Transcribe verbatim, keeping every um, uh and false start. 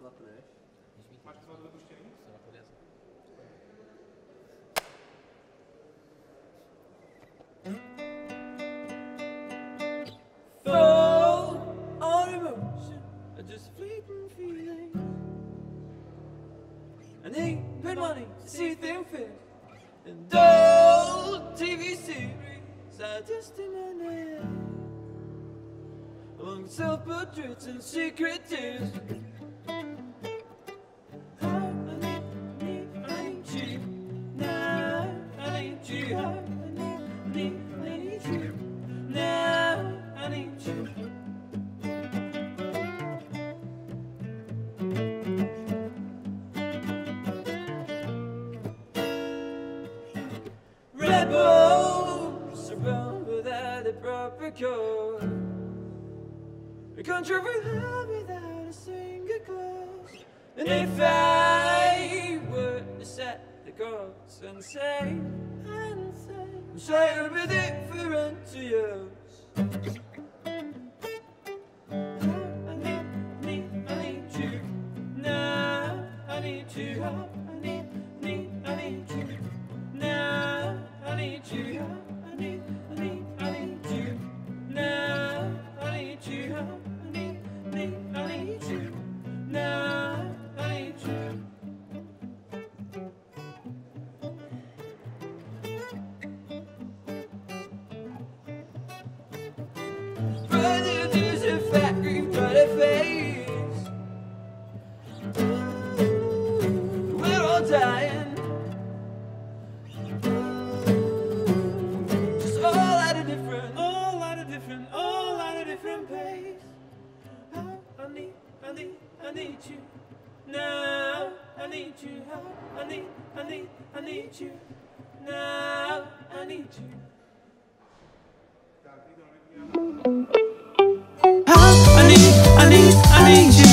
zapneš. Máš to vypuštěný? Fall on emotion, just fleeting feelings. I need good money to see things fit. And old T V series are just in my head. Among self-portraits and secret tears. Rebels around without a proper code. A country without without a single cause. And if I were to set the course and say, and say, say it'll be different to yours. I need, need, I need you now. I need you. I need, need, I need you now. I need you. I need, I need, I need you now. I need you. I need, need, I need you now. I need you. Brother, there's a factory brighter face. We're all dying. Just all at a different, all at a different, all at a different pace. I need, I need, I need you now. I need you. I need, I need, I need you now. I need you. I need, I need, I need you.